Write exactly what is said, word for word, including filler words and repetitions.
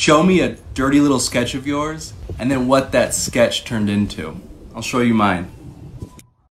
Show me a dirty little sketch of yours, and then what that sketch turned into. I'll show you mine.